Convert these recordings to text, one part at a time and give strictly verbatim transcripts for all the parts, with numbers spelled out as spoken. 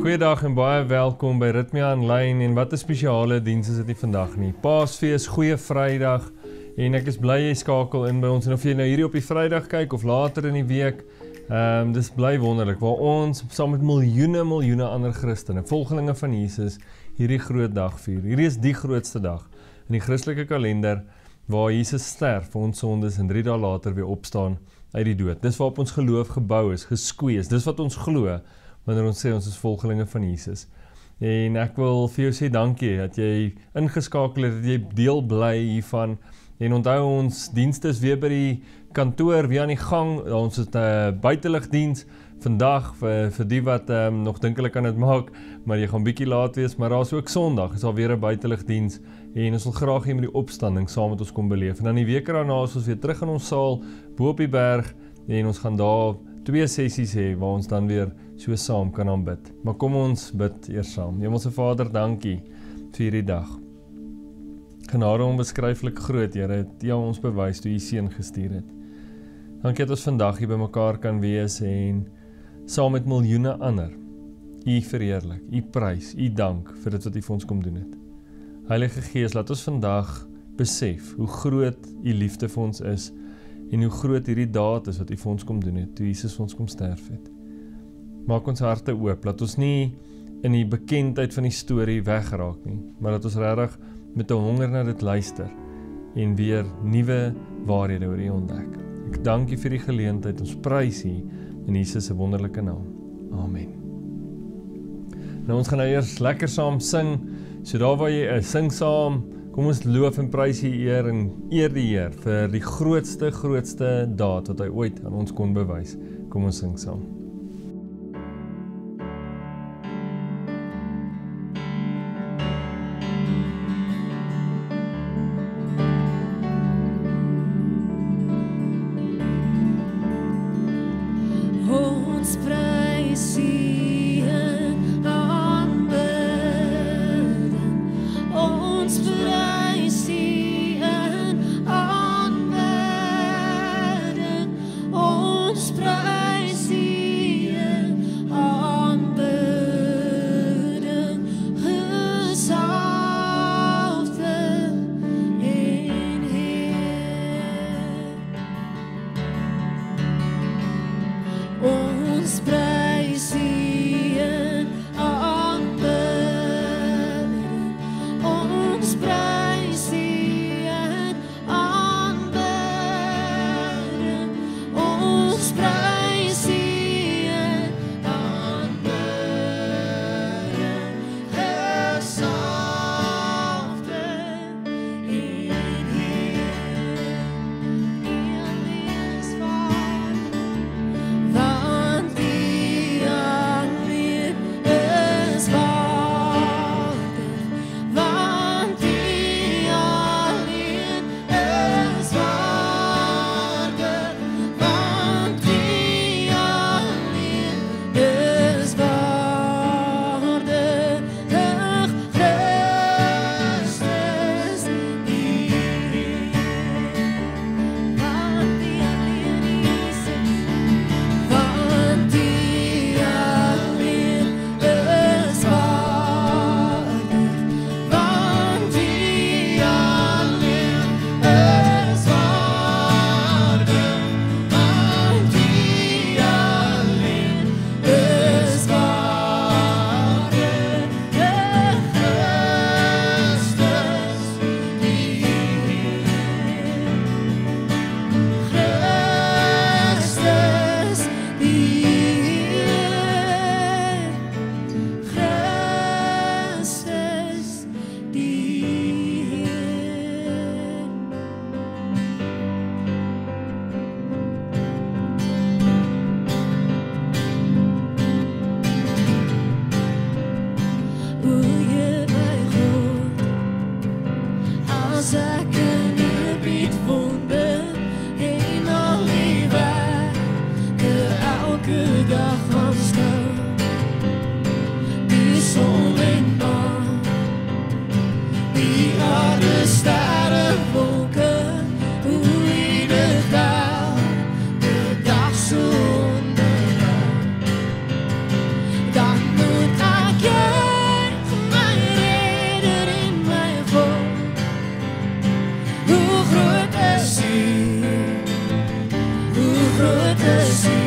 Goeiedag en baie welkom by Ritmia Online en wat 'n spesiale diens is dit nie vandag nie. Paasfees, goeie Vrydag en ek is bly jy skakel in by ons en of jy nou hierdie op die Vrydag kyk of later in die week, um, dis bly wonderlik waar ons saam met miljoene, miljoene ander Christene, volgelinge van Jesus, hierdie groot dag vier. Hierdie is die grootste dag in die Christelike kalender waar Jesus sterf vir ons sondes en drie dae later weer opstaan uit die dood. Dis waarop ons geloof gebou is, gesquees. Dis wat ons glo wanneer ons sê ons is volgelinge van Jesus. En ek wil vir jou sê dankie dat jy ingeskakel het, dat jy deel bly hiervan. En onthou ons dienste is weer by die kantoor, weer aan die gang. Ons het 'n uh, buiteligdiens vandag vir, vir die wat um, nog dink hulle kan dit maak, maar jy gaan bietjie laat wees, maar daar is ook Sondag, is alweer 'n buiteligdiens en ons wil graag hier met die opstanding saam met ons kom beleef. En dan die week daarna is ons weer terug in ons saal bo op die berg en ons gaan daar twee sessies hê waar ons dan weer so saam kan aanbid. Maar kom ons bid eers saam. Hemelse Vader, dankie vir hierdie dag. Genade onbeskryflik groot, Here, het jy ons bewys toe jy seun gestuur het. Dankie dat ons vandag hier by mekaar kan wees en saam met miljoene ander U verheerlik, U prys, U dank vir dit wat U vir ons kom doen het. Heilige Gees, laat ons vandag besef hoe groot U liefde vir ons is en hoe groot hierdie daad is wat U vir ons kom doen het, toe Jesus vir ons kom sterf het. Maak ons harte oop, laat ons nie in die bekendheid van die storie weggeraak nie, maar dat ons regtig met 'n honger na dit luister en weer nuwe waarhede oor U ontdek. Ek dank U vir die geleentheid, ons prys U in Jesus se wonderlike naam. Amen. Nou ons gaan nou eers lekker saam sing, so daar waar jy is, sing saam, kom ons loof en prys U eer en eer die Heer vir die grootste, grootste daad wat hy ooit aan ons kon bewys. Kom ons sing saam. Ons prys U groot is U,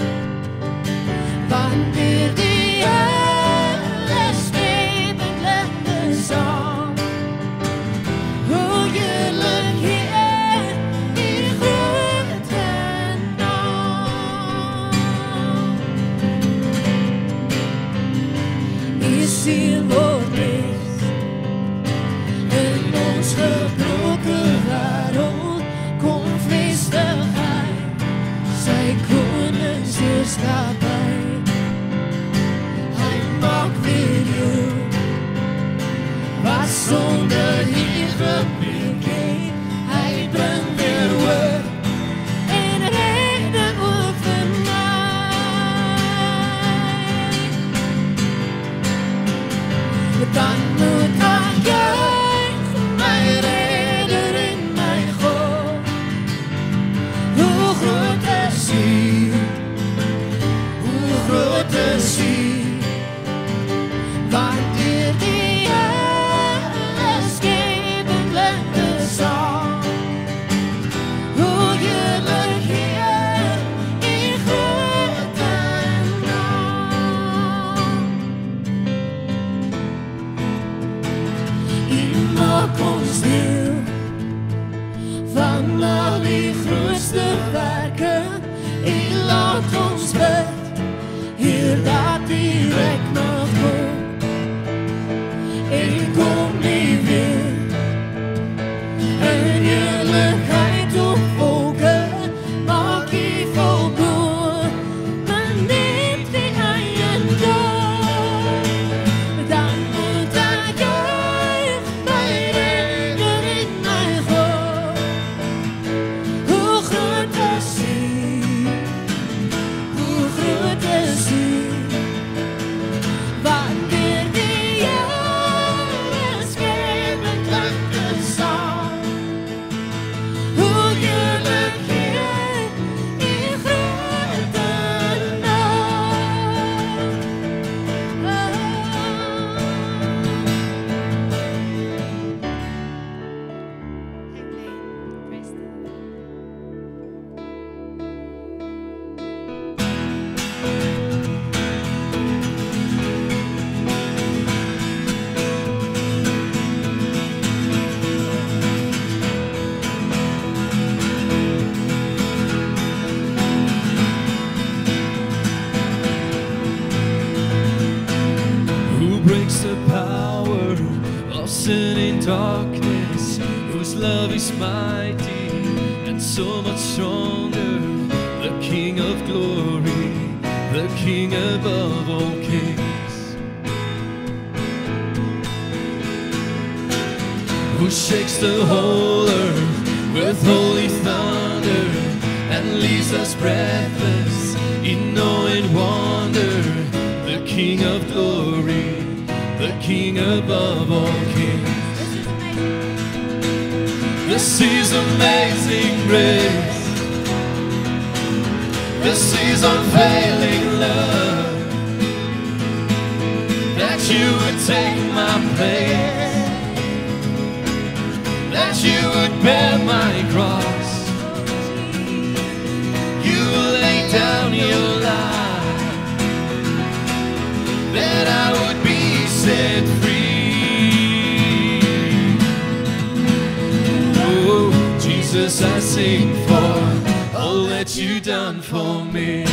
wanneer die hele skepping ligte saam. Hoe heerlik Heer, U grote naam. U siel word lief in ons gebroken wêreld, kom vestig Hy sy koningsheerskappy. Hy maak weer jou wat sonder hier gebreek het. Hy bring weer hoop en redding ook vir my. Dan moet ek juig, my redder en my God. Hoe groot is U, hoe groot is U, wanneer die hele skepping ligte saam. Hoe heerlik Heer, U grote naam. U maak ons deel van al die grootste werke. U laat ons bid, Heer, dat U reg mag kom. En kom nie weer in heerlikheid op wolke, maak U volkomen, maar neem die eiendom. Dan moet ek juig, my redder en my God. Hoe groot is U, hoe groot is U, wanneer die hele skepping ligte saam. Hoe heerlik Heer, U grote naam. Who breaks the power of sin and darkness, whose love is mighty and so much stronger, the King of glory, the King above all kings, who shakes the whole earth with holy thunder and leaves us breathless in awe and wonder, the King of glory, the King above all kings. This is amazing grace, this is unfailing love, that you would take my place, that you would bear my cross, you lay down your life, that I would be set free. Oh, Jesus, I sing for all that you done for me.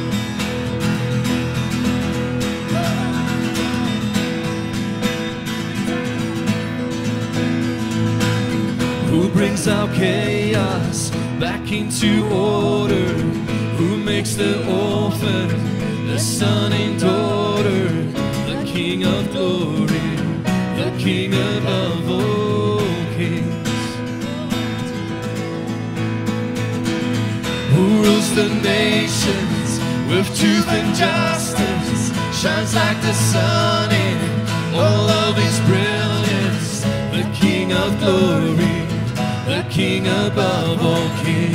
Who brings out chaos back into order, who makes the orphan the son and daughter, the King of glory, the King above all kings, who rules the nations with truth and justice, shines like the sun in all of his brilliance, the King of glory, the King above all kings.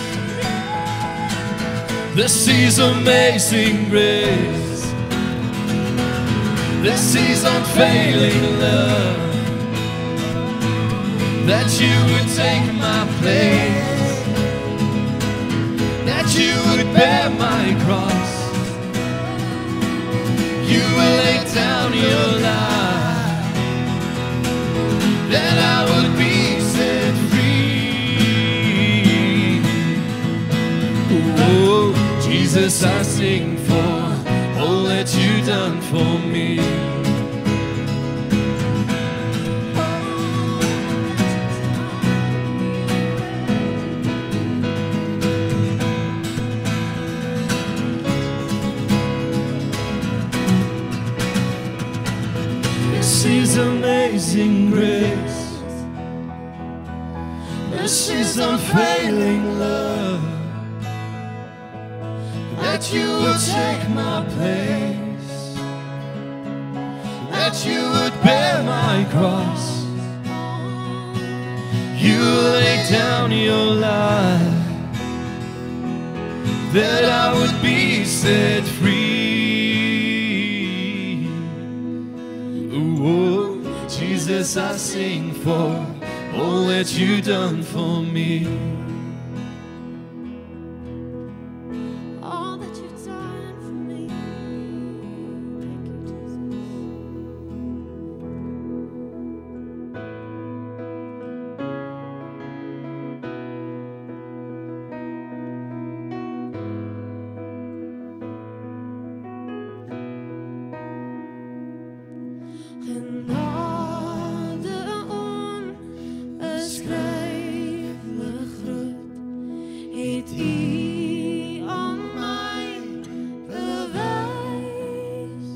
This is amazing grace, this is unfailing love, that you would take my place, that you Jesus, I sing for all that you done for me. This is amazing grace. This is unfailing love. That you would take my place, that you would bear my cross. You laid down your life, that I would be set free. Ooh, Jesus, I sing for all that you done for me. All that you've done for me. Thank you, Jesus. Genade onbeskryflik groot het U aan my bewys.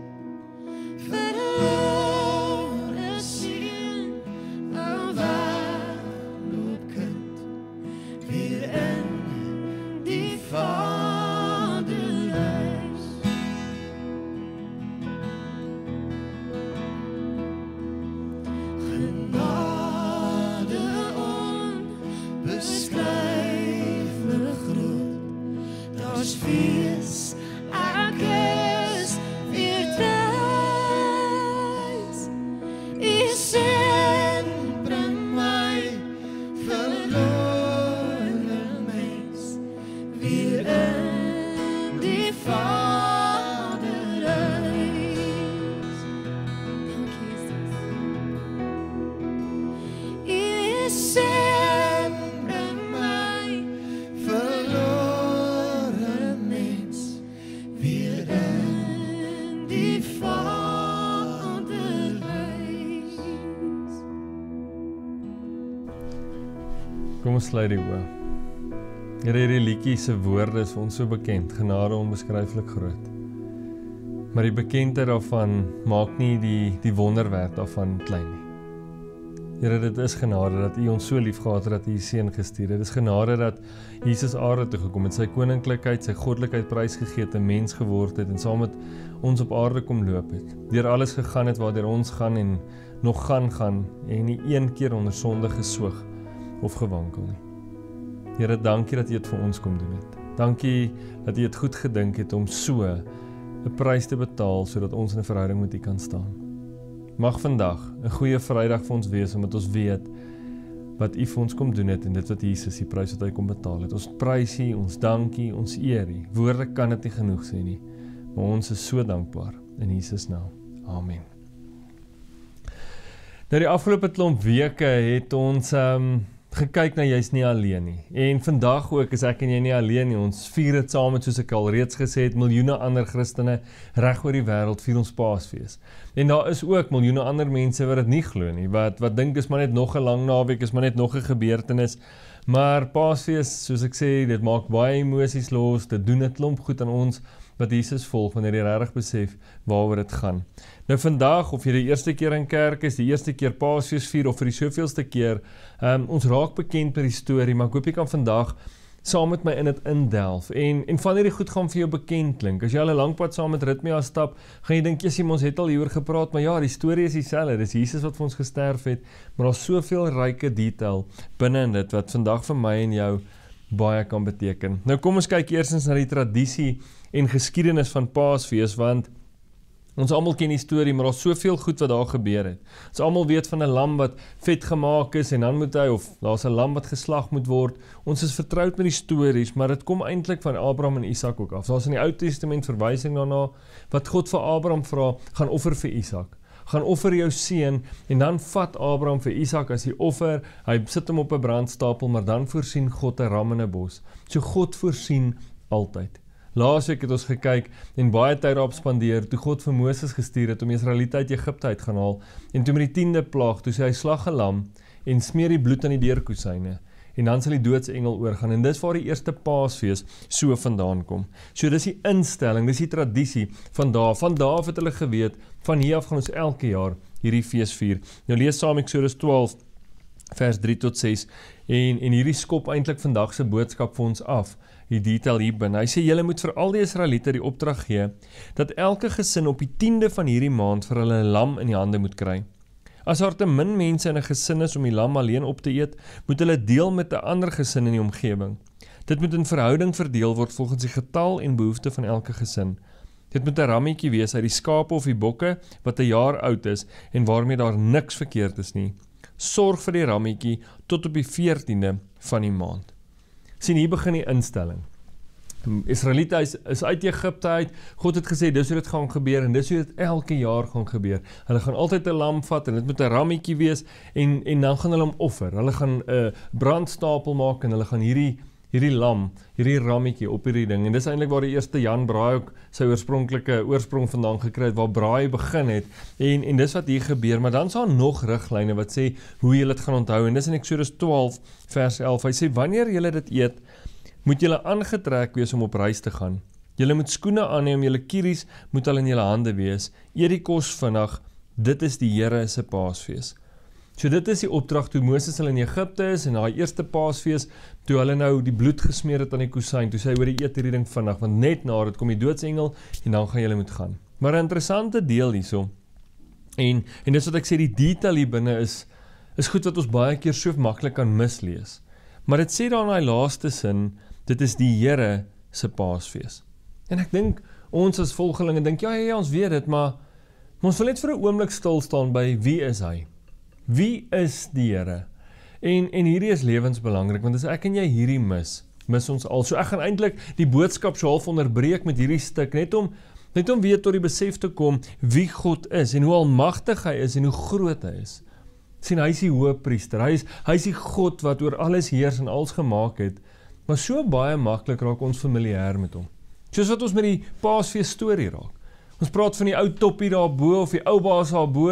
Verlore seun, 'n wegloopkind, weer in die Vaderhuis. Genade onbeskryflik groot, daar's fees, ek is weer thuis. U seën bring my verlore mens weer in die Vaderhuis. Dank U, Jesus. U seën bring my verlore mens weer in die Vaderhuis. Kom ons sluit die oë. Here, hierdie liedjie se woorde is vir ons so bekend, genade onbeskryflik groot. Maar die bekendheid daarvan maak nie die die wonderwerk daarvan klein nie. Here, dit is genade dat U ons so lief gehad het dat U U seun gestuur het. Dit is genade dat Jesus aarde toe gekom het, sy koninklikheid, sy goddelikheid prysgegee het, 'n mens geword het en saam met ons op aarde kom loop het. Deur alles gegaan het waardeur ons gaan en nog gaan gaan en nie een keer onder sonde geswoeg of gewankel nie. Here, dankie dat U dit vir ons kom doen het. Dankie dat U dit goed gedink het om so 'n prys te betaal sodat ons in 'n verhouding met U kan staan. Mag vandag 'n goeie Vrydag vir ons wees omdat ons weet wat U vir ons kom doen het en dit wat Jesus die prys wat hy kom betaal het. Ons prys U, ons dankie, ons eer U. Woorde kan dit nie genoeg sê nie. Maar ons is so dankbaar in Jesus naam. Amen. Nou die afgelope klomp weke het ons um, gekyk na jy's nie alleen nie. En vandag ook is ek en jy nie alleen nie. Ons vier dit saam met, soos ek al reeds gesê het, miljoene ander Christene reg oor die wêreld vier ons Paasfees. En daar is ook miljoene ander mense wat dit nie glo nie, wat wat dink dis maar net nog 'n lang naweek, is maar net nog 'n gebeurtenis. Maar Paasfees, soos ek sê, dit maak baie emosies los, dit doen 'n klomp goed aan ons wat Jesus volg, wanneer jy regtig besef waaroor dit gaan. Nou vandag, of jy die eerste keer in kerk is, die eerste keer Paasfees vier, of vir die soveelste keer, um, ons raak bekend met die storie, maar ek hoop jy kan vandag saam met my in dit indelf, en, en van hierdie goed gaan vir jou bekend klink. As jy al 'n lang pad saam met Ritmia stap, gaan jy dink, jy ons het al hieroor gepraat, maar ja, die storie is dieselfde, dis Jesus wat vir ons gesterf het, maar daar's soveel ryke detail binne in dit, wat vandag vir my en jou baie kan beteken. Nou kom ons kyk eerstens na die tradisie en geskiedenis van Paasfees, want ons almal ken die storie, maar daar's soveel goed wat daar gebeur het. Ons almal weet van 'n lam wat vet gemaak is en dan moet hy, of daar's 'n lam wat geslag moet word. Ons is vertroud met die stories, maar dit kom eintlik van Abraham en Isak ook af. Daar's in die Ou Testament verwysing daarna wat God vir Abraham vra, gaan offer vir Isak. Gaan offer jou seun, en dan vat Abraham vir Isak as die offer, hy sit hom op 'n brandstapel, maar dan voorsien God 'n ram in 'n bos. So God voorsien altyd. Laasweek het ons gekyk en baie tyd daarop spandeer, toe God vir Moses gestuur het om die Israeliete uit Egipte uit gaan haal, en toe met die tiende plaag, toe sê hy slag 'n lam, en smeer die bloed aan die deurkosyne, en dan sal die doodsengel oorgaan, en dis waar die eerste Paasfees so vandaan kom. So dis die instelling, dis die tradisie van daar, van daar af het hulle geweet, van hier af gaan ons elke jaar hierdie fees vier. Nou lees saam Eksodus twaalf, vers drie tot ses, en, en hierdie skop eintlik vandag se boodskap vir ons af, die detail hier binne. Hy sê, julle moet vir al die Israeliete die opdrag gee, dat elke gesin op die tiende van hierdie maand vir hulle 'n lam in die hande moet kry. As daar te min mense in 'n gesin is om die lam alleen op te eet, moet hulle deel met 'n ander gesin in die omgewing. Dit moet in verhouding verdeel word volgens die getal en behoefte van elke gesin. Dit moet 'n rammetjie wees uit die skape of die bokke wat 'n jaar oud is en waarmee daar niks verkeerd is nie. Sorg vir die rammetjie tot op die veertiende van die maand. Sien, hier begin die instelling. Israeliete is, is uit Egipte uit, God het gesê, dis hoe dit gaan gebeur, en dis hoe dit elke jaar gaan gebeur. Hulle gaan altyd 'n lam vat, en dit moet 'n rammetjie wees, en, en dan gaan hulle hom offer. Hulle gaan 'n uh, brandstapel maak, en hulle gaan hierdie, hierdie lam, hierdie rammetjie op hierdie ding, en dis eintlik waar die eerste Jan Braai ook sy oorspronklike oorsprong vandaan gekry het, waar Braai begin het, en, en dis wat hier gebeur, maar dan is daar nog riglyne wat sê, hoe jy dit gaan onthou, en dis in Eksodus twaalf, vers elf, hy sê, wanneer jy dit eet, moet julle aangetrek wees om op reis te gaan. Julle moet skoene aanneem, julle kieries moet al in julle hande wees. Eet die kos vinnig, dit is die Here se Paasfees. So dit is die opdrag toe Moses al in Egipte is, en daai eerste Paasfees, toe hulle nou die bloed gesmeer het aan die kusyn, toe sê hy, hoor, die eet hierdie ding vinnig, want net na dit kom die doodsengel, en dan gaan julle moet gaan. Maar 'n interessante deel hierso, en, en dis wat ek sê, die detail hier binne is, is goed wat ons baie keer so maklik kan mislees. Maar dit sê daar in daai laaste sin, dit is die Here se Paasfees. En ek dink, ons as volgelinge dink, ja, ja, ja, ons weet dit, maar, maar ons wil net vir 'n oomblik stil staan by, wie is hy? Wie is die Here? En, en hierdie is lewensbelangrik, want as ek en jy hierdie mis, mis ons al. So ek gaan eintlik die boodskap so half onderbreek met hierdie stuk, net om, net om weer tot die besef te kom, wie God is, en hoe almagtig hy is, en hoe groot hy is. Sien, hy is die hoëpriester, hy is, hy is die God wat oor alles heers en alles gemaak het, maar so baie maklik raak ons familier met hom. Soos wat ons met die Paasfees storie raak. Ons praat van die ou toppie daarbo, of die ou baas daarbo,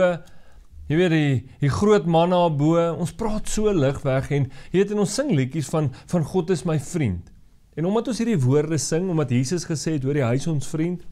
jy weet, die, die groot man daarbo, ons praat so lig weg, en jy weet, en ons sing liedjies van, van God is my vriend. En omdat ons hierdie woorde sing, omdat Jesus gesê het, hoor jy, hy is ons vriend,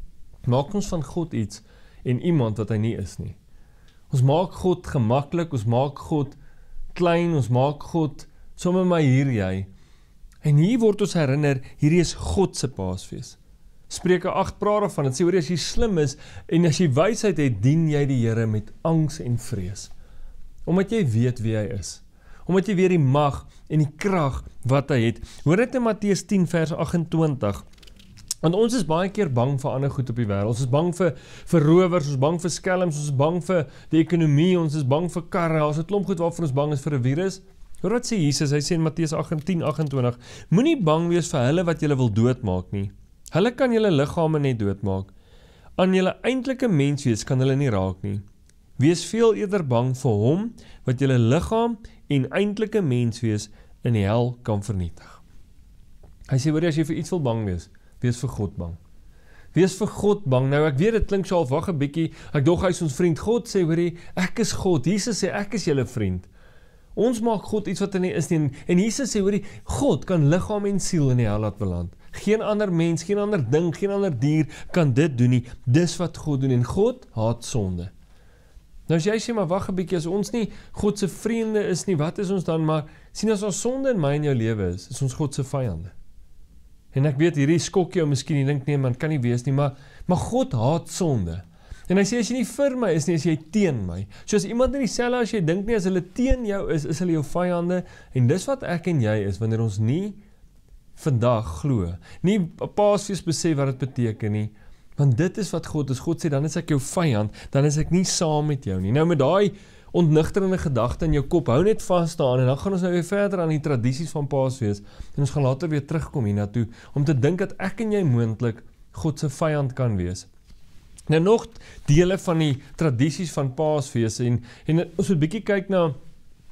maak ons van God iets, en iemand wat hy nie is nie. Ons maak God gemaklik, ons maak God klein, ons maak God, sommer maar hier jy, en hier word ons herinner, hierdie is God se Paasfees. Spreuke agt praat daarvan, dit sê, hoor, as jy slim is, en as jy wysheid het, dien jy die Here met angs en vrees. Omdat jy weet wie hy is. Omdat jy weet die mag en die krag wat hy het. Hoor dit in Matteus tien vers agt-en-twintig, want ons is baie keer bang vir ander goed op die wêreld. Ons is bang vir, vir rowers, ons is bang vir skelms, ons is bang vir die ekonomie, ons is bang vir karre, ons het klomp goed waarvoor ons bang is vir 'n virus. Hoor wat sê Jesus, hy sê in Matteus tien agt-en-twintig, moenie bang wees vir hulle wat julle wil doodmaak nie. Hulle kan julle liggame net doodmaak. Aan julle eintlike menswees kan hulle nie raak nie. Wees veel eerder bang vir hom wat julle liggaam en eintlike menswees in die hel kan vernietig. Hy sê, hoor, as jy vir iets wil bang wees, wees vir God bang. Wees vir God bang. Nou ek weet dit klink so half, wag 'n bietjie, ek dog hy is ons vriend. God sê, hoor, ek is God. Jesus sê, ek is julle vriend. Ons maak God iets wat hy nie is nie, en Jesus sê, hoor, God kan liggaam en siel in die hel laat beland. Geen ander mens, geen ander ding, geen ander dier kan dit doen nie. Dis wat God doen, en God haat sonde. Nou as jy sê, maar wag 'n bietjie, as ons nie God se vriende is nie, wat is ons dan? Maar sien, as ons sonde in my en jou lewe is, is ons God se vyande. En ek weet, hierdie skok jou miskien, jy dink, nee man, kan nie wees nie, maar, maar God haat sonde. En hy sê, as jy nie vir my is nie, is jy teen my. So as iemand nie dieselfde as jy dink nie, as hulle teen jou is, is hulle jou vyande, en dis wat ek en jy is, wanneer ons nie vandag glo, nie Paasfees besef wat dit beteken nie, want dit is wat God is. God sê, dan is ek jou vyand, dan is ek nie saam met jou nie. Nou met daai ontnigterende gedagte in jou kop, hou net vast daaraan, en dan gaan ons nou weer verder aan die tradisies van Paasfees, en ons gaan later weer terugkom hiernatoe, om te dink dat ek en jy moontlik God se vyand kan wees. Nou nog dele van die tradisies van Paasfees, en, en ons moet bietjie kyk na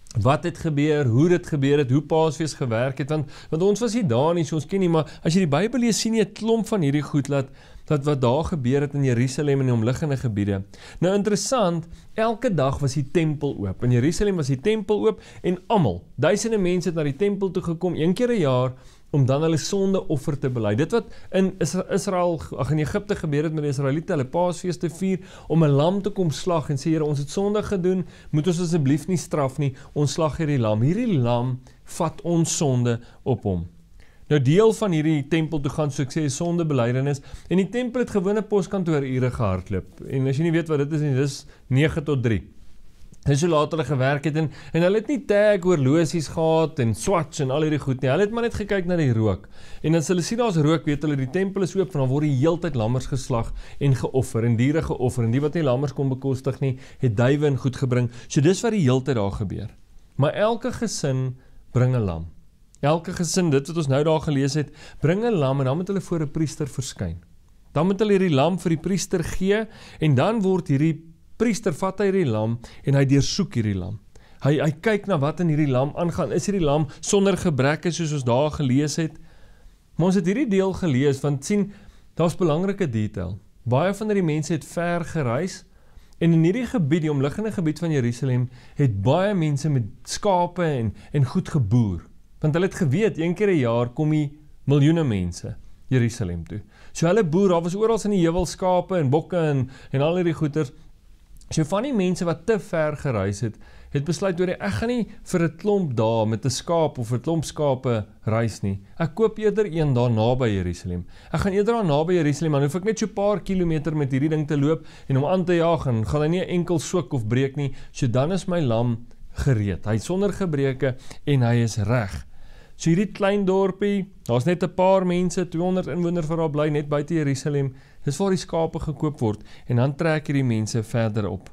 wat het gebeur, hoe dit gebeur het, hoe Paasfees gewerk het, want, want ons was nie daar nie, so ons ken nie, maar as jy die Bybel lees, sien jy 'n klomp van hierdie goed, dat, dat wat daar gebeur het in Jerusalem en die omliggende gebiede. Nou interessant, elke dag was die tempel oop, in Jerusalem was die tempel oop, en almal, duisende mense het na die tempel toe gekom, een keer 'n jaar, om dan hulle sondeoffer te bely. Dit wat in Israel, ag in Egipte gebeur het met die Israeliete, hulle Paasfees te vier, om 'n lam te kom slag en sê, Here, ons het sonde gedoen, moet ons asseblief nie straf nie, ons slag hierdie lam. Hierdie lam vat ons sonde op hom. Nou deel van hierdie tempel toe gaan, so ek sê, sondebelydenis, en die tempel het gewone poskantoor ure gehardloop, en as jy nie weet wat dit is nie, dit is nege tot drie. En so laat hulle gewerk het, en, en hulle het nie tag horlosies gehad, en swatch en al hierdie goed nie, hulle het maar net gekyk na die rook, en as hulle sien daar's rook, weet hulle, die tempel is oop, van dan word die heeltyd lammers geslag, en geoffer, en diere geoffer, en die wat nie lammers kon bekostig nie, het duiwe en goed gebring, so dis wat die heeltyd daar gebeur. Maar elke gesin bring 'n lam, elke gesin, dit wat ons nou daar gelees het, bring 'n lam, en dan moet hulle voor 'n priester verskyn, dan moet hulle hierdie lam vir die priester gee, en dan word hierdie priester vat hy hierdie lam, en hy deursoek hierdie lam. Hy, hy kyk na wat in hierdie lam aangaan, is hierdie lam sonder gebreke, soos ons daar gelees het. Maar ons het hierdie deel gelees, want sien, daar's belangrike detail. Baie van hierdie mense het ver gereis, en in hierdie gebied, die omliggende gebied van Jerusalem, het baie mense met skape en, en goed geboer. Want hulle het geweet, een keer 'n jaar kom die miljoene mense Jerusalem toe. So hulle boer, daar was oral in die heuwel skape en bokke en, en al hierdie goeters. So van die mense wat te ver gereis het, het besluit, hoor, ek gaan nie vir 'n klomp dae met 'n skaap of 'n klomp skape reis nie. Ek koop eerder een daar naby Jerusalem. Ek gaan eerder daar naby Jerusalem, dan hoef ek net so 'n paar kilometer met hierdie ding te loop en om aan te jaag, en gaan hy nie 'n enkel swik of breek nie. So dan is my lam gereed. Hy is sonder gebreke en hy is reg. So hierdie klein dorpie, daar's net 'n paar mense, tweehonderd inwoners wat daar bly, net buite Jerusalem. Dis waar die skape gekoop word, en dan trek hierdie mense verder op.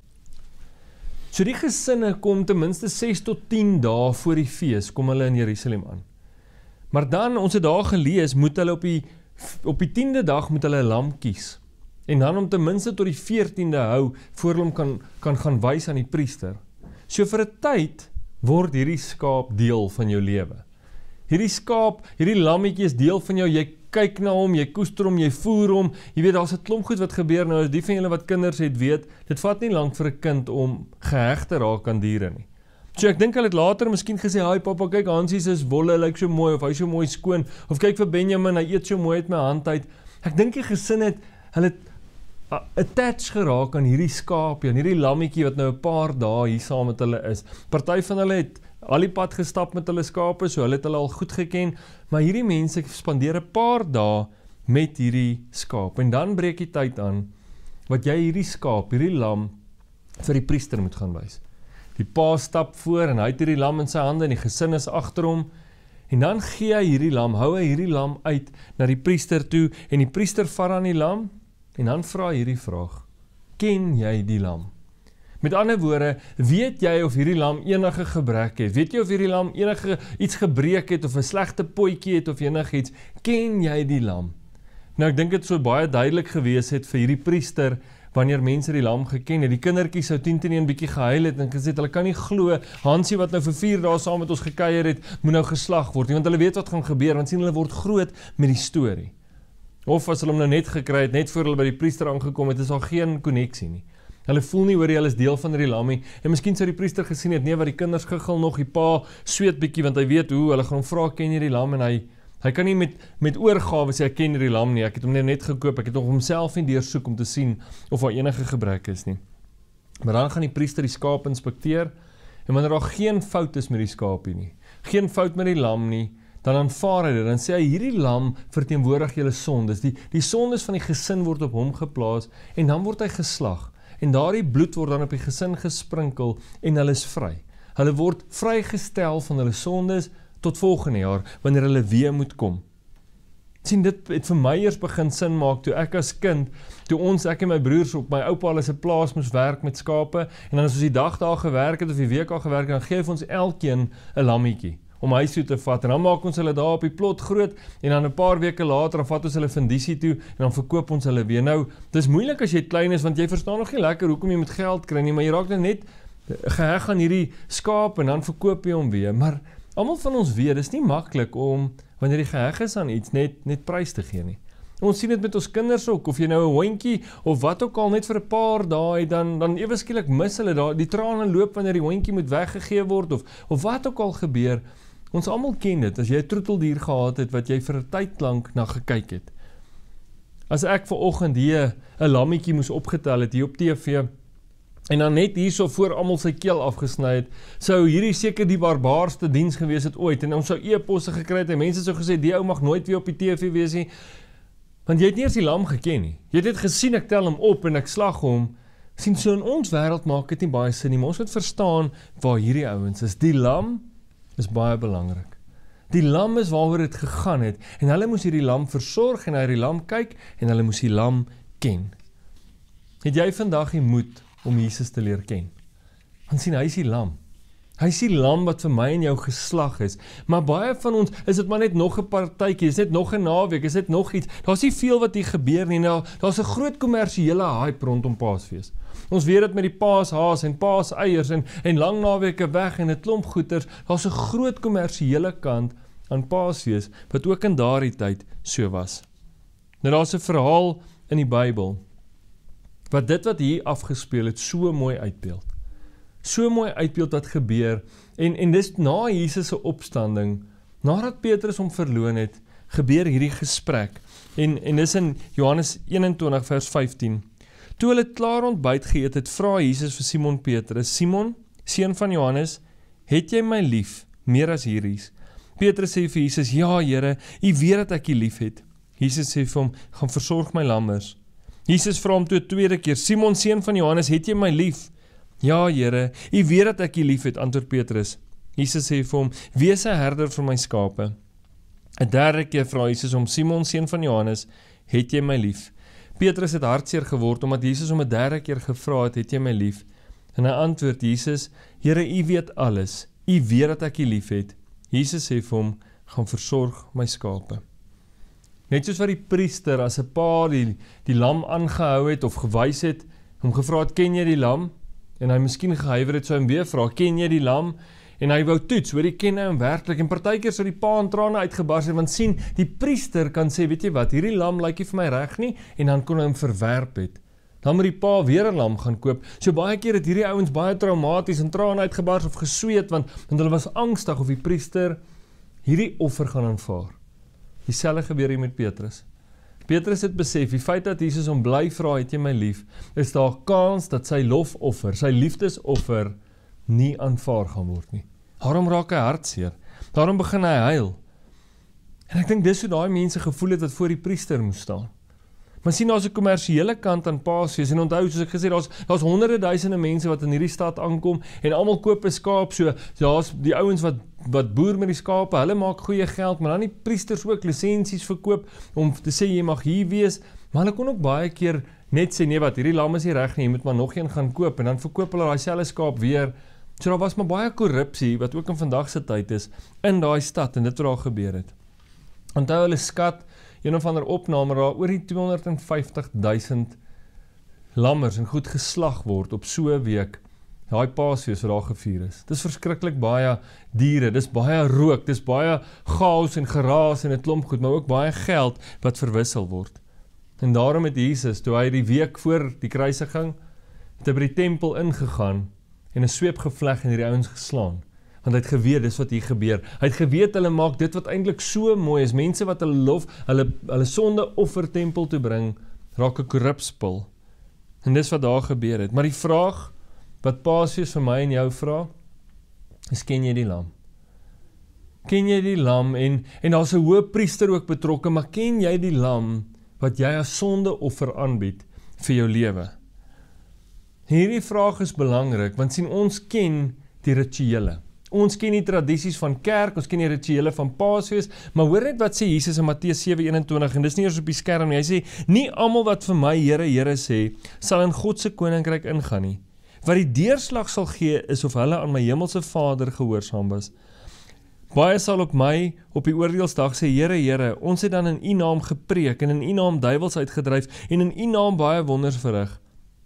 So die gesinne kom ten minste ses tot tien dae voor die fees, kom hulle in Jerusalem aan. Maar dan, ons het daar gelees, moet hulle op die, op die tiende dag moet hulle 'n lam kies. En dan om ten minste tot die veertiende hou, voor hulle hom kan, kan gaan wys aan die priester. So vir 'n tyd, word hierdie skaap deel van jou lewe. Hierdie skaap, hierdie lammetjie is deel van jou, jy kyk na hom, jy koester hom, jy voer hom, jy weet, daar's 'n klomp goed wat gebeur nou, as die van julle wat kinders het weet, dit vat nie lank vir 'n kind om geheg te raak aan diere nie. So ek dink hulle het later miskien gesê, "Haai pappa, kyk Hansie se wolle lyk so mooi, of hy so mooi skoon, of kyk vir Benjamin, hy eet so mooi uit my hand uit." Ek dink die gesin het, hulle het uh, attached geraak aan hierdie skaap, aan hierdie lammetjie wat nou 'n paar dae hier saam met hulle is. Party van hulle het al die pad gestap met hulle skape, so hulle het hulle al goed geken, maar hierdie mense spandeer 'n paar dae met hierdie skaap, en dan breek die tyd aan, wat jy hierdie skaap, hierdie lam, vir die priester moet gaan wys. Die pa stap voor, en hy het hierdie lam in sy hande, en die gesin is agter hom, en dan gee hy hierdie lam, hou hy hierdie lam uit, na die priester toe, en die priester vat aan die lam, en dan vra hierdie vraag, ken jy die lam? Met ander woorde, weet jy of hierdie lam enige gebrek het? Weet jy of hierdie lam enige iets gebreek het, of 'n slegte potjie het, of enigiets? Ken jy die lam? Nou, ek dink dit sou baie duidelik gewees het vir hierdie priester, wanneer mense die lam geken het. Die kindertjies sou tien teen een bietjie gehuil het, en gesê, hulle kan nie glo, Hansie wat nou vir vier dae saam met ons gekuier het, moet nou geslag word nie, want hulle weet wat gaan gebeur, want sien, hulle word groot met die storie. Of as hulle hom nou net gekry het, net voor hulle by die priester aangekom het, is daar geen koneksie nie. Hulle voel nie hoor, hulle is deel van hierdie lam nie, en miskien sou die priester gesien het, nee, wat die kinders giggel nog, die pa sweet bietjie, want hy weet hoe, hulle gaan hom vra, ken jy die lam, en hy, hy kan nie met, met oorgawe sê, ek ken hierdie lam nie, ek het hom net, net gekoop, ek het homself nie deursoek om te sien, of daar enige gebrek is nie. Maar dan gaan die priester die skaap inspekteer, en wanneer daar geen fout is met die skaapie nie, geen fout met die lam nie, dan aanvaar hy dit, dan sê hy, hierdie lam verteenwoordig julle sondes, die, die sondes van die gesin word op hom geplaas, en dan word hy geslag, en daardie bloed word dan op die gesin gesprinkel, en hulle is vry. Hulle word vrygestel van hulle sondes, tot volgende jaar, wanneer hulle weer moet kom. Sien, dit het vir my eers begin sin maak, toe ek as kind, toe ons, ek en my broers op my oupa hulle se plaas moes werk met skape, en dan as ons die dag daar gewerk het, of die week al gewerk het, dan geef ons elkeen 'n lammetjie, om huis toe te vat, en dan maak ons hulle daar op die plot groot, en dan 'n paar weke later, dan vat ons hulle fundisie toe, en dan verkoop ons hulle weer. Nou, dis moeilik as jy klein is, want jy verstaan nog nie lekker, hoekom jy met geld kry nie, maar jy raak nou net geheg aan hierdie skaap en dan verkoop jy hom weer. Maar almal van ons weet, dis nie maklik om wanneer jy geheg is aan iets net net prys te gee nie. Ons sien dit met ons kinders ook, of jy nou 'n hondjie of wat ook al net vir 'n paar dae dan dan ewe skielik mis hulle daar die trane loop wanneer die hondjie moet weggegee word of of wat ook al gebeur. Ons almal ken dit. As jy 'n troeteldier gehad het wat jy vir 'n tyd lank na gekyk het. As ek vanoggend hier 'n lammetjie moes opgetel het hier op T V en dan net hierso voor almal sy keel afgesny het, sou hierdie seker die barbaarste diens gewees het ooit en ons sou e-posse gekry het en mense sou gesê die ou mag nooit weer op die T V wees nie. Want jy het nie eers die lam geken nie. Jy het net gesien ek tel hom op en ek slag hom. Sien, so in ons wêreld maak dit nie baie sin nie, maar ons moet verstaan waar hierdie ouens is. Die lam is baie belangrik. Die lam is waaroor dit gegaan het en hulle moes hierdie lam versorg en na die lam kyk en hulle moes die lam ken. Het jy vandag die moed om Jesus te leer ken? Want sien, hy is die lam. Hy is die lam wat vir my en jou geslag is. Maar baie van ons is dit maar net nog 'n partytjie, is net nog 'n naweek, is net nog iets. Daar's nie veel wat hier gebeur nie. Nou, daar's 'n groot kommersiële hype rondom Paasfees. Ons weet dit met die paashaas en paaseiers en en lang naweke weg en 'n klomp goeters. Daar's 'n groot kommersiële kant aan Paasfees wat ook in daardie tyd so was. Nou daar's 'n verhaal in die Bybel wat dit wat hier afgespeel het so mooi uitbeeld. So mooi uitbeeld wat gebeur, en, en dis na Jesus se opstanding, nadat Petrus hom verloon het, gebeur hierdie gesprek, en, en dis in Johannes eenentwintig vers vyftien. Toe hulle klaar ontbyt geëet het, vra Jesus vir Simon Petrus, Simon, seun van Johannes, het jy my lief, meer as hierdie? Petrus sê vir Jesus, ja Here, u weet dat ek u lief het. Jesus sê vir hom, gaan versorg my lammers. Jesus vra hom toe 'n tweede keer, Simon, seun van Johannes, het jy my lief? Ja, Here, u weet dat ek u lief het, antwoord Petrus. Jesus sê vir hom, wees 'n herder vir my skape. 'n Derde keer vra Jesus hom, Simon, seun van Johannes, het jy my lief? Petrus het hartseer geword, omdat Jesus hom 'n derde keer gevra het, het jy my lief? En hy antwoord Jesus, Here, u weet alles, u weet dat ek u lief het. Jesus sê vir hom, gaan versorg my skape. Net soos wat die priester as 'n pa die, die lam aangehou het of gewys het, hom gevra het, ken jy die lam? En hy miskien gehuiwer het, sou hom weer vra, ken jy die lam? En hy wou toets, hoor, die ken hy hom werklik, en partykeer sou die pa in trane uitgebars het, want sien, die priester kan sê, weet jy wat, hierdie lam lyk nie vir my reg nie, en dan kon hy hom verwerp het. Dan moet die pa weer 'n lam gaan koop. So baie keer het hierdie ouens baie traumaties en trane uitgebars of gesweet, want, want hulle was angstig of die priester hierdie offer gaan aanvaar. Dieselfde gebeur hier met Petrus. Petrus het besef, die feit dat Jesus hom bly vra, het jy my lief, is daar kans dat sy lofoffer, sy liefdesoffer, nie aanvaar gaan word nie. Daarom raak hy hartseer. Daarom begin hy huil. En ek dink dis hoe daai mense gevoel het wat voor die priester moes staan. Maar sien, daar's 'n kommersiële kant aan Paasfees, en onthou, soos ek gesê, daar's daar's honderde duisende mense wat in hierdie stad aankom, en almal koop 'n skaap, so daar's die ouens wat wat boer met die skape, hulle maak goeie geld, maar dan die priesters ook lisensies verkoop, om te sê, jy mag hier wees, maar hulle kon ook baie keer net sê, nee wat, hierdie lam is nie reg nie, jy moet maar nog een gaan koop, en dan verkoop hulle daai selfde skaap weer, so daar was maar baie korrupsie, wat ook in vandag se tyd is, in daai stad, en dit wat daar gebeur het. Onthou hulle skat, een of ander opname daar, oor die tweehonderdvyftig duisend lammers en goed geslag word op so 'n week, daai Paasfees wat daar gevier is. Dis verskriklik baie diere, dis baie rook, dis baie chaos en geraas en 'n klomp goed, maar ook baie geld wat verwissel word. En daarom het Jesus, toe hy die week voor die kruisiging, het hy by die tempel ingegaan en 'n sweep gevleg en hierdie ouens geslaan. Want hy het geweet, dis wat hier gebeur. Hy het geweet, hulle maak dit wat eintlik so mooi is. Mense wat hulle lof, hulle, hulle sonde offer tempel toe bring, raak 'n korrup spul. En dis wat daar gebeur het. Maar die vraag, wat Paasfees vir my en jou vra, is, ken jy die lam? Ken jy die lam? En, en daar's 'n hoëpriester ook betrokke, maar ken jy die lam, wat jy as sondeoffer aanbied, vir jou lewe? Hierdie vraag is belangrik, want sien, ons ken die rituele. Ons ken die tradisies van kerk, ons ken die rituele van Paasfees, maar hoor net wat sê Jesus in Matteus sewe eenentwintig, en dis nie eers op die skerm nie, hy sê, nie almal wat vir my Here, Here sê, sal in God se koninkryk ingaan nie. Wat die deurslag sal gee, is of hulle aan my hemelse Vader gehoorsaam was. Baie sal op my, op die oordeelsdag sê, Here, Here, ons het dan in u naam gepreek, en in u naam duiwels uitgedryf, en in u naam baie wonders verrig.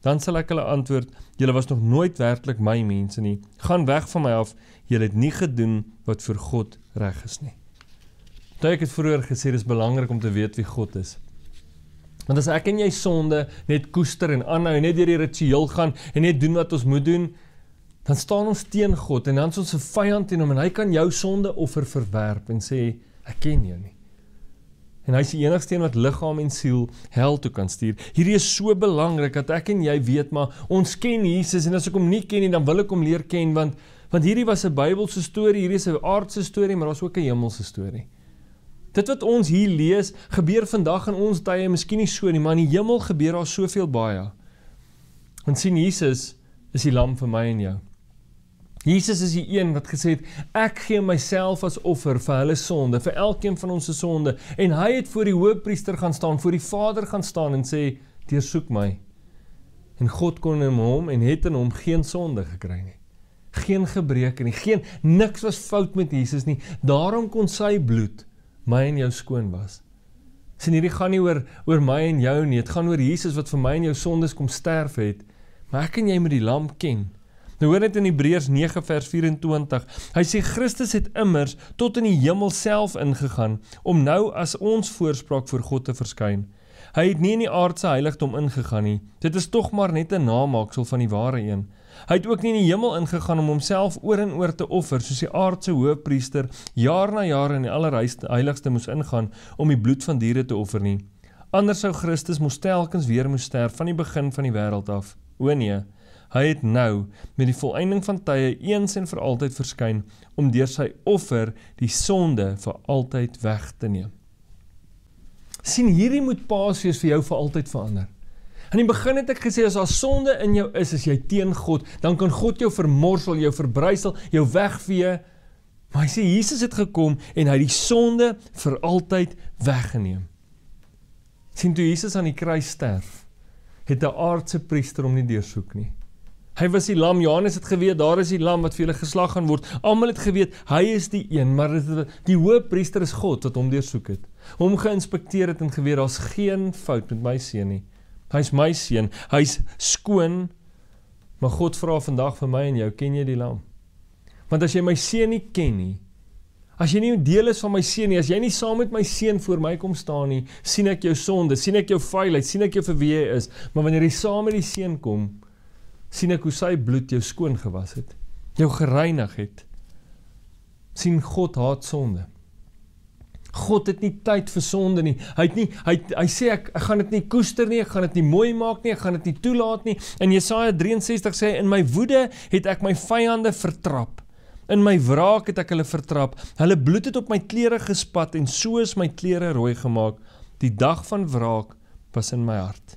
Dan sal ek hulle antwoord, julle was nog nooit werklik my mense nie. Gaan weg van my af, julle het nie gedoen wat vir God reg is nie. Toe ek het vroeër gesê, dit is belangrik om te weet wie God is. Want as ek en jy sonde net koester en aanhou, en net deur die ritueel gaan, en net doen wat ons moet doen, dan staan ons teen God, en dan is ons 'n vyand teen hom, en hy kan jou sonde offer verwerp, en sê, ek ken jou nie. En hy is die enigste een wat liggaam en siel hel toe kan stuur. Hierdie is so belangrik, dat ek en jy weet, maar ons ken Jesus, en as ek hom nie ken nie, dan wil ek hom leer ken, want, want hierdie was 'n Bybelse storie, hierdie is 'n aardse storie, maar daar is ook 'n hemelse storie. Dit wat ons hier lees, gebeur vandag in ons tye, miskien nie so nie, maar in die hemel gebeur daar soveel baie. Want sien, Jesus is die lam vir my en jou. Jesus is die een wat gesê het, ek gee myself as offer vir hulle sonde, vir elkeen van ons sonde, en hy het voor die hoëpriester gaan staan, voor die Vader gaan staan en sê, deursoek my. En God kon in hom en het in hom geen sonde gekry nie. Geen gebreke nie, geen, niks was fout met Jesus nie, daarom kon sy bloed my en jou skoon was. Sien, hierdie gaan nie oor, oor my en jou nie, het gaan oor Jesus wat vir my en jou sondes kom sterf het, maar ek en jy moet die lam ken. Nou hoor net in Hebreërs nege vers vyf-en-twintig, hy sê Christus het immers tot in die hemel self ingegaan, om nou as ons voorspraak voor God te verskyn. Hy het nie in die aardse heiligdom ingegaan nie, dit is tog maar net 'n namaaksel van die ware een. Hy het ook nie in die hemel ingegaan om homself oor en oor te offer, soos die aardse hoëpriester jaar na jaar in die allerheiligste moes ingaan, om die bloed van diere te offer nie. Anders sou Christus moes telkens weer moes sterf van die begin van die wêreld af. O nee, hy het nou, met die volëinding van tye, eens en vir altyd verskyn, om deur sy offer die sonde vir altyd weg te neem. Sien, hierdie moet Paasfees vir jou vir altyd verander. In die begin het ek gesê, as daar sonde in jou is, as jy teen God, dan kan God jou vermorsel, jou verbrysel, jou wegvee, maar hy sê, Jesus het gekom, en hy die sonde vir altyd weggeneem. Sien, toe Jesus aan die kruis sterf, het 'n aardse priester hom nie deursoek nie. Hy was die lam, Johannes het geweet, daar is die lam wat vir julle geslag gaan word, almal het geweet, hy is die een, maar die hoëpriester is God wat hom deursoek het, hom geïnspekteer het en geweet, daar is geen fout met my seun nie. Hy is my seun, hy is skoon, maar God vra vandag vir my en jou, ken jy die lam? Want as jy my seun nie ken nie, as jy nie deel is van my seun nie, as jy nie saam met my seun voor my kom staan nie, sien ek jou sonde, sien ek jou vuilheid, sien ek jou vir wie jy is, maar wanneer jy saam met die seun kom, sien ek hoe sy bloed jou skoon gewas het, jou gereinig het. Sien, God haat sonde. God het nie tyd vir sonde nie. Hy het nie, hy, hy sê ek, ek gaan dit nie koester nie, ek gaan dit nie mooi maak nie, ek gaan dit nie toelaat nie. In Jesaja drieënsestig sê, in my woede het ek my vyande vertrap. In my wraak het ek hulle vertrap. Hulle bloed het op my klere gespat en so is my klere rooi gemaak. Die dag van wraak was in my hart.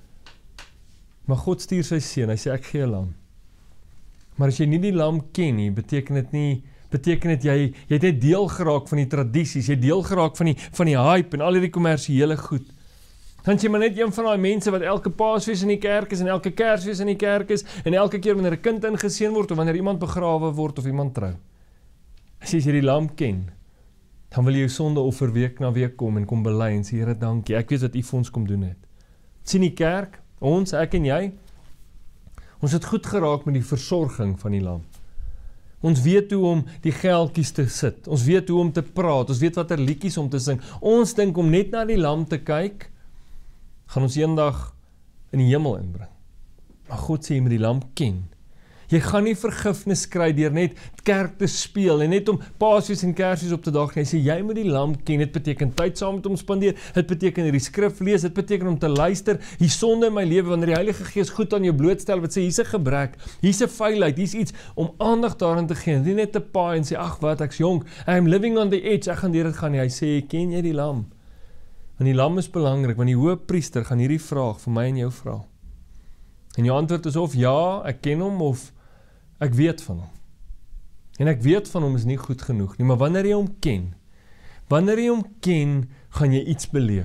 Maar God stuur sy seun, hy sê ek gee 'n lam. Maar as jy nie die lam ken nie, beteken dit nie, beteken dit jy, jy het net deel geraak van die tradisies, jy het deel geraak van die, van die hype en al hierdie kommersiële goed. Dan jy maar net een van die mense wat elke Paasfees in die kerk is en elke Kersfees in die kerk is en elke keer wanneer 'n kind ingeseën word of wanneer iemand begrawe word of iemand trou. As jy die lam ken, dan wil jy jou sonde offer week na week kom en kom bely en sê Here dankie, ek weet wat U vir ons kom doen het. Sien die kerk, ons, ek en jy, ons het goed geraak met die versorging van die lam. Ons weet hoe om die geldjies te sit, ons weet hoe om te praat, ons weet wat er liedjies om te sing. Ons dink om net na die lam te kyk, gaan ons eendag in die hemel inbring. Maar God sê jy moet die lam ken. Jy gaan nie vergifnis kry deur net kerk te speel en net om Paasfees en Kersfees op te dag nie. Hy sê jy moet die lam ken. Dit beteken tyd saam met hom spandeer. Dit beteken hierdie skrif lees. Dit beteken om te luister. Hier sonde in my lewe wanneer die Heilige Gees goed aan jou blootstel wat sê hier's 'n gebrek, hier's 'n vuilheid, hier's iets om aandag daarin te gee. Nie net te paai en sê ag wat ek's jonk. I'm living on the edge. Ek gaan deur dit gaan nie. Hy sê ken jy die lam? Want die lam is belangrik want die hoëpriester gaan hierdie vraag vir my en jou vra. En jou antwoord is of ja, ek ken hom of ek weet van hom. En ek weet van hom is nie goed genoeg nie, maar wanneer jy hom ken, wanneer jy hom ken, gaan jy iets beleef.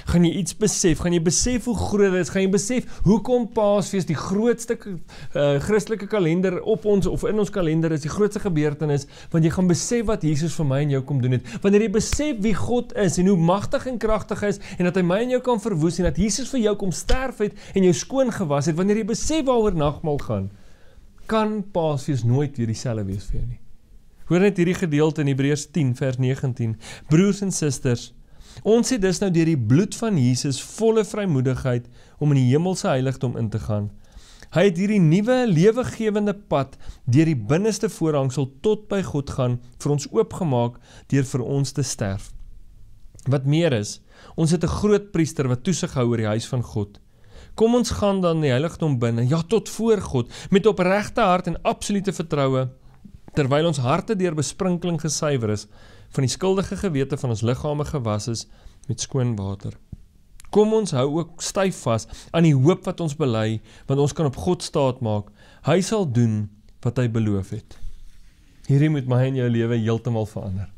gaan jy iets besef, gaan jy besef hoe groot dit is, gaan jy besef hoekom Paasfees die grootste uh, Christelike kalender op ons, of in ons kalender is, die grootste gebeurtenis, want jy gaan besef wat Jesus vir my en jou kom doen het. Wanneer jy besef wie God is, en hoe magtig en kragtig is, en dat hy my en jou kan verwoes, en dat Jesus vir jou kom sterf het, en jou skoon gewas het, wanneer jy besef waaroor nagmaal gaan, kan Paasfees nooit weer dieselfde wees vir jou nie. Hoor net hierdie gedeelte in Hebreërs tien vers negentien. Broers en susters, ons het dus nou deur die bloed van Jesus volle vrymoedigheid om in die hemelse heiligdom in te gaan. Hy het hierdie nuwe lewegewende pad deur die binneste voorhangsel tot by God gaan vir ons oopgemaak deur vir ons te sterf. Wat meer is, ons het 'n groot priester wat toesig hou oor die huis van God. Kom ons gaan dan die heiligdom binne, ja tot voor God, met opregte hart en absolute vertroue, terwyl ons harte deur besprinkeling gesuiwer is, van die skuldige gewete van ons liggame gewas is met skoon water. Kom ons hou ook styf vas aan die hoop wat ons bely, want ons kan op God staat maak. Hy sal doen wat hy beloof het. Hierdie moet my en jou lewe heeltemal verander.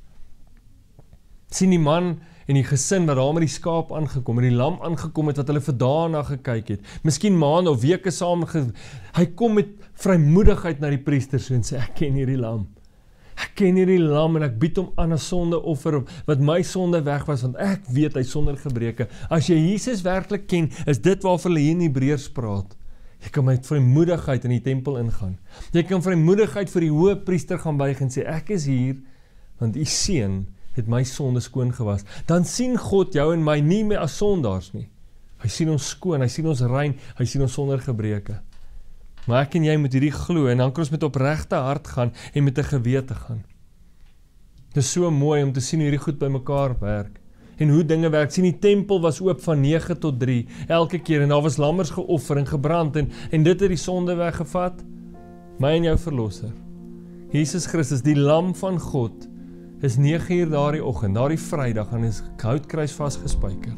Sien die man en die gesin wat daar met die skaap aangekom, met die lam aangekom het, wat hulle vir dae na gekyk het, miskien maande of weke saam, hy kom met vrymoedigheid na die priester so en sê, ek ken hierdie lam, ek ken hierdie lam en ek bied hom aan 'n sondeoffer, wat my sonde weg was, want ek weet hy sonder gebreke. As jy Jesus werklik ken, is dit waarvoor hulle hier in Hebreërs praat. Jy kan met vrymoedigheid in die tempel ingaan. Jy kan vrymoedigheid vir die hoë priester gaan buig en sê, ek is hier, want u seun het my sonde skoon gewas. Dan sien God jou en my nie meer as sondaars nie. Hy sien ons skoon, hy sien ons rein, hy sien ons sonder gebreke. Maar ek en jy moet hierdie glo, en dan kan ons met opregte hart gaan, en met 'n gewete gaan. Dit is so mooi om te sien hoe hierdie goed by mekaar werk, en hoe dinge werk. Sien, die tempel was oop van nege tot drie, elke keer, en daar was lammers geoffer en gebrand, en, en dit het die sonde weggevat, my en jou verlosser. Jesus Christus, die lam van God, is nege uur daardie oggend, daardie Vrydag, aan 'n houtkruis vasgespijker.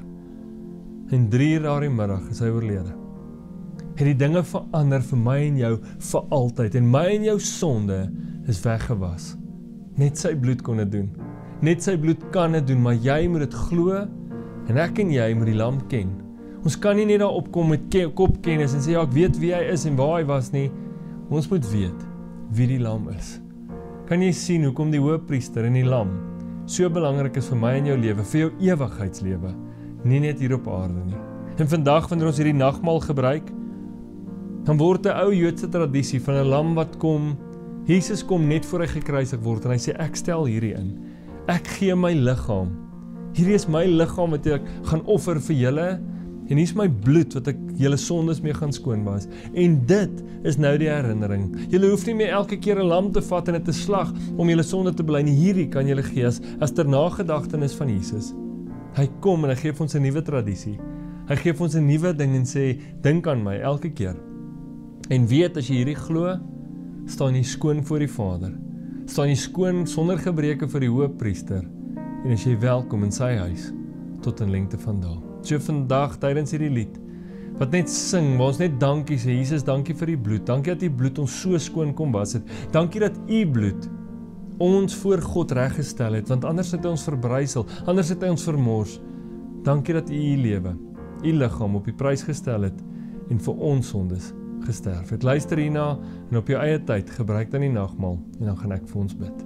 En drie uur daardie middag is hy oorlede. Het die dinge verander vir my en jou vir altyd, en my en jou sonde is weggewas. Net sy bloed kon dit doen. Net sy bloed kan dit doen, maar jy moet dit glo, en ek en jy moet die lam ken. Ons kan nie net daar opkom met ke- kopkennis en sê, ja, ek weet wie hy is en waar hy was nie. Ons moet weet wie die lam is. Kan jy sien hoekom die hoëpriester en die lam so belangrik is vir my en jou lewe, vir jou ewigheidslewe, nie net hier op aarde nie. En vandag, wanneer ons hierdie nagmaal gebruik, dan word 'n ou Joodse tradisie van 'n lam wat kom, Jesus kom net voor hy gekruisig word, en hy sê, ek stel hierdie in. Ek gee my liggaam. Hierdie is my liggaam wat ek gaan offer vir julle, en hier is my bloed wat ek julle sondes mee gaan skoonwas. En dit is nou die herinnering. Julle hoef nie meer elke keer 'n lam te vat en dit te slag om julle sonde te bely nie. Hierdie kan julle gee as, as ter nagedagtenis van Jesus. Hy kom en hy gee vir ons 'n nuwe tradisie. Hy gee vir ons 'n nuwe ding en sê, dink aan my elke keer. En weet, as jy hierdie glo, staan jy skoon voor die Vader. Staan jy skoon sonder gebreke vir die hoëpriester, en as jy welkom in sy huis tot in lengte van dae. So vandag tydens hierdie lied wat net sing, waar ons net dankie sê, Jesus, dankie vir die bloed. Dankie dat die bloed ons so skoon kom was het. Dankie dat u bloed ons voor God reggestel het, want anders het hy ons verbrysel, anders het hy ons vermors. Dankie dat u u lewe, u liggaam op die prys gestel het en vir ons sondes gesterf het. Luister hierna en op jou eie tyd gebruik dan die nagmaal, en dan gaan ek vir ons bid.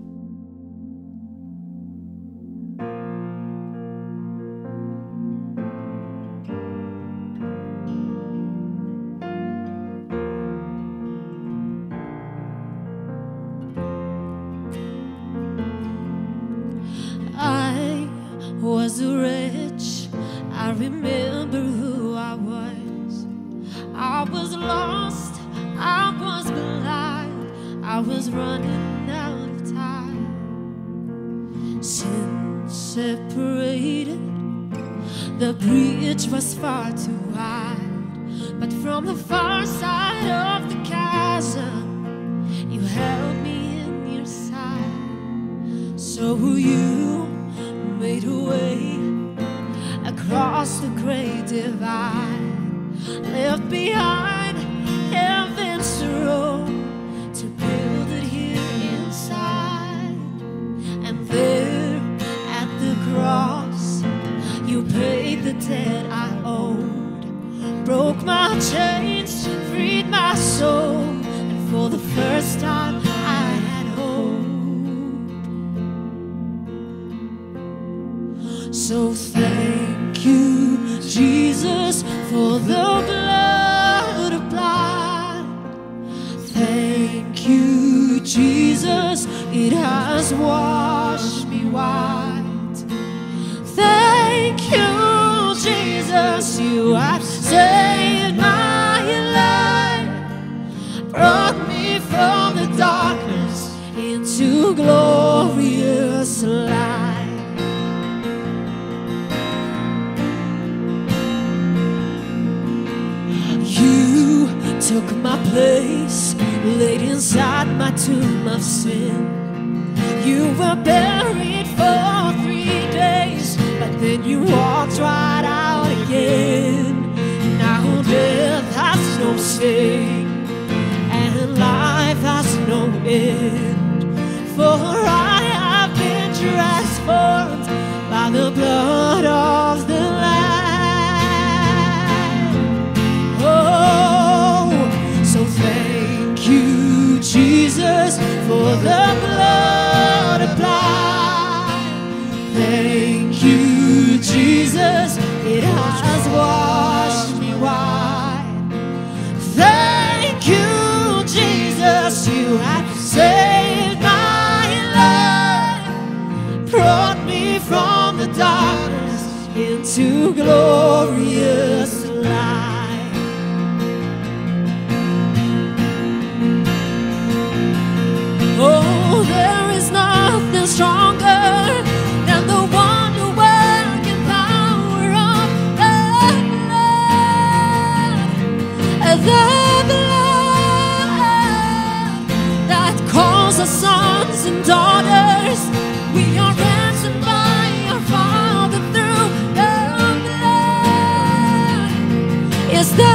I was rich, I remember who I was. I was lost, I was blind, I was running out of time. Sin separated, the bridge was far too wide, but from the far side of the chasm, you held me in your side. So you made a way across the great divide, left behind heaven's throne to build it here inside. And there at the cross, You paid the debt I owed, broke my chains, freed my soul, and for the first time I had hope. So thank you, Jesus, for the blood applied. Thank you, Jesus, it has washed me white. Thank you, Jesus, you have saved my life, brought me from the darkness into glorious light. You took my place, laid inside my tomb of sin. You were buried for three days, but then you walked right out again. Now death has no sting, and life has no end. For I have been transformed by the blood of the Lamb. Oh, so thank you, Jesus, for the blood applied. Thank you, Jesus, it has washed me white. Thank you, Jesus, you have saved my life, brought me from the darkness into glorious light. Oh, there is nothing stronger than the wonder working power of the blood, the blood that calls us sons and daughters. We are ransomed by our Father through the blood. It's the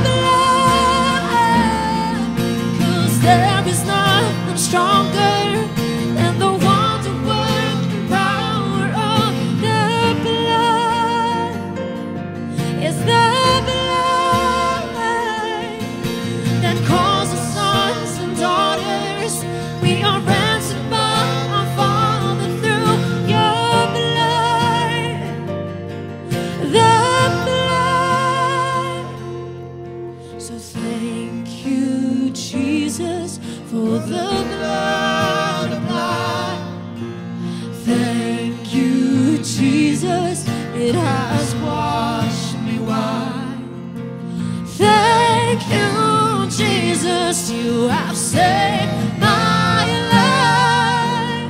blood, 'cause there is nothing stronger than the wonder working power of the blood. It's the blood that calls us sons and daughters. We are ransomed by our Father through your blood, the blood. So thank you, Jesus, for the blood applied. Thank you, Jesus, it has washed me white. Thank you, Jesus, you have saved my life,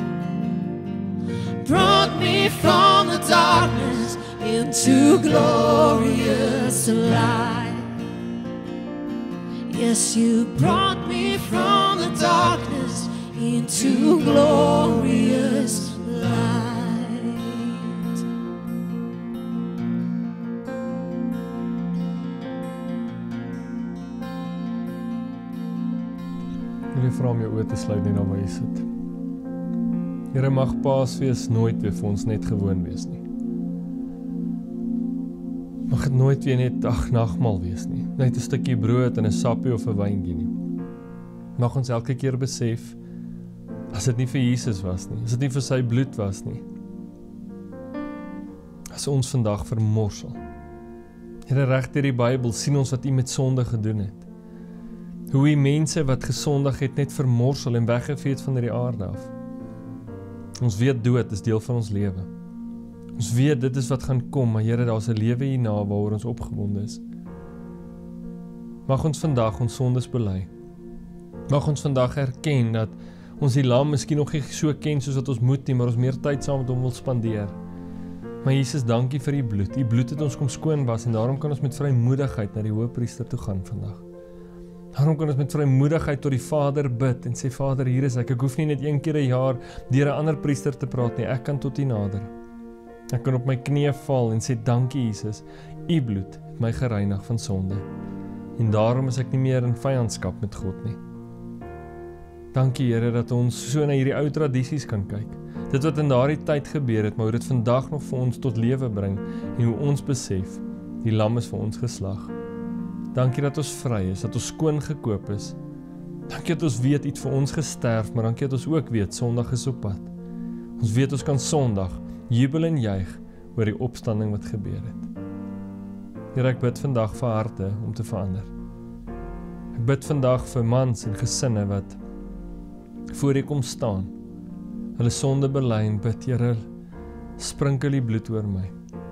brought me from the darkness into glorious light. Yes, you brought me from the darkness into glorious light. Wil jy vra om jou oë te sluit net daar waar jy sit? Here, mag Paasfees nooit weer vir ons net gewoon wees nie. Mag dit nooit weer net ag nagmaal wees nie. Net 'n stukkie brood en 'n sappie of 'n wyntjie nie. Mag ons elke keer besef, as dit nie vir Jesus was nie, as dit nie vir sy bloed was nie, as ons vandag vermorsel. Here, reg deur die Bybel sien ons wat U met sonde gedoen het. Hoe U mense wat gesondig het net vermorsel en weggevee het van die aarde af. Ons weet dood is deel van ons lewe. Ons weet dit is wat gaan kom, maar Here, daar is 'n lewe hierna waaroor ons opgewonde is. Mag ons vandag ons sondes bely. Mag ons vandag erken dat ons die lam miskien nog nie so ken soos wat ons moet nie, maar ons meer tyd saam met hom wil spandeer. Maar Jesus, dankie vir U bloed. U bloed het ons kom skoon was en daarom kan ons met vrymoedigheid na die Hoëpriester toe gaan vandag. Daarom kan ons met vrymoedigheid tot die Vader bid en sê, Vader, hier is ek. Ek hoef nie net een keer 'n jaar deur 'n ander priester te praat nie. Ek kan tot U nader. Ek kan op my knieë val en sê, dankie Jesus, U bloed het my gereinig van sonde. En daarom is ek nie meer in vyandskap met God nie. Dankie Here dat ons so na hierdie ou tradisies kan kyk. Dit wat in daardie tyd gebeur het, maar hoe dit vandag nog vir ons tot lewe bring en hoe ons besef, die lam is vir ons geslag. Dankie dat ons vry is, dat ons skoon gekoop is. Dankie dat ons weet, het vir ons gesterf, maar dankie dat ons ook weet, Sondag is op pad. Ons weet ons kan Sondag jubel en juig oor die opstanding wat gebeur het. Here, ek bid vandag vir harte om te verander. Ek bid vandag vir mans en gesinne wat voor U kom staan, hulle sonde bely en bid, Here, sprinkel die bloed oor my.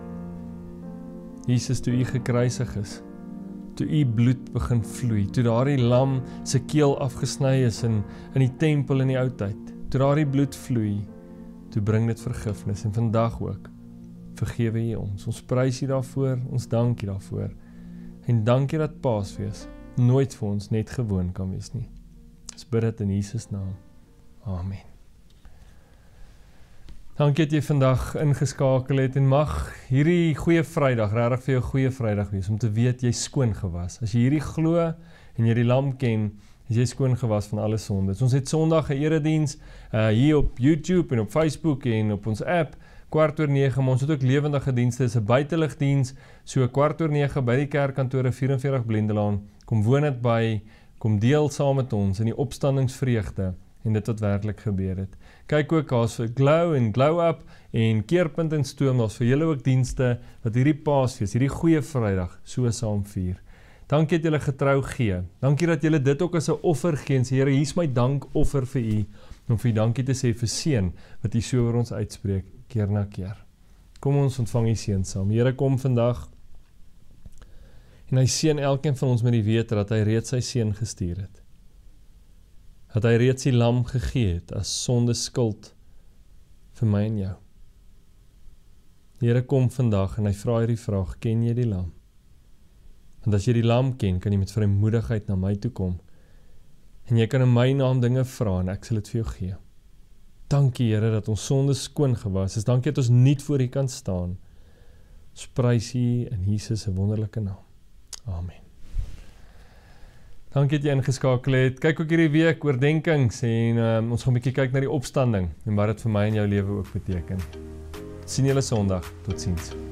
Jesus, toe U gekruisig is, toe U bloed begin vloei, toe daardie lam se keel afgesny is in, in die tempel in die ou tyd, toe daardie bloed vloei, toe bring dit vergifnis en vandag ook, vergewe U ons. Ons prys U daarvoor, ons dank U daarvoor, en dankie dat Paasfees nooit vir ons net gewoon kan wees nie. Ons bid dit in Jesus naam. Amen. Dankie dat jy vandag ingeskakel het en mag hierdie goeie Vrydag regtig vir jou goeie Vrydag wees om te weet jy skoon gewas. As jy hierdie glo en jy die lam ken, is jy skoon gewas van alle sondes. Ons het Sondag 'n erediens uh, hier op YouTube en op Facebook en op ons app kwart oor nege, maar ons het ook lewendige dienste, is 'n buiteligdiens, so kwart oor nege by die kerkkantore vyf en veertig Blendelaan. Kom woon dit by, kom deel saam met ons in die opstandingsvreugde en dit wat werklik gebeur het. Kyk ook, daar's vir Glow en Glow Up en Keerpunt en Stoom, daar's vir julle ook dienste wat hierdie Paasfees, hierdie goeie Vrydag so saam vier. Dankie dat julle getrou gee. Dankie dat julle dit ook as 'n offer gee en sê, Here, hier is my dankoffer vir U, om vir U dankie te sê vir seën wat U so oor ons uitspreek keer na keer. Kom ons ontvang U seën saam. Here, kom vandag en hy seën elkeen van ons met die wete dat hy reeds sy seun gestuur het. Dat hy reeds die lam gegee het as sonde skuld vir my en jou. Here, kom vandag en hy vra hierdie vraag, ken jy die lam? Want as jy die lam ken, kan jy met vrymoedigheid na my toe kom. En jy kan in my naam dinge vra en ek sal dit vir jou gee. Dankie, Here, dat ons sonde skoon gewas is. Dankie dat ons nuut voor U kan staan. Ons prys U in Jesus se wonderlike naam. Amen. Dankie dat jy ingeskakel het. Kyk ook hierdie week oordenkings en um, ons gaan 'n bietjie kyk na die opstanding en wat dit vir my en jou lewe ook beteken. Sien julle Sondag. Totsiens.